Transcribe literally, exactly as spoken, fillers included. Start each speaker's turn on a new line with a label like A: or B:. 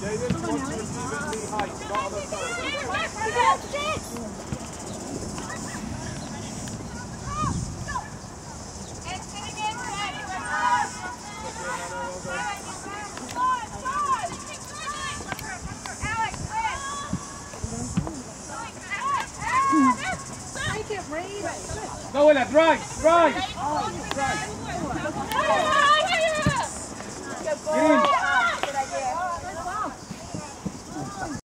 A: David, you want to receive it knee height, not on the side. Go in there, drive, drive! Get in!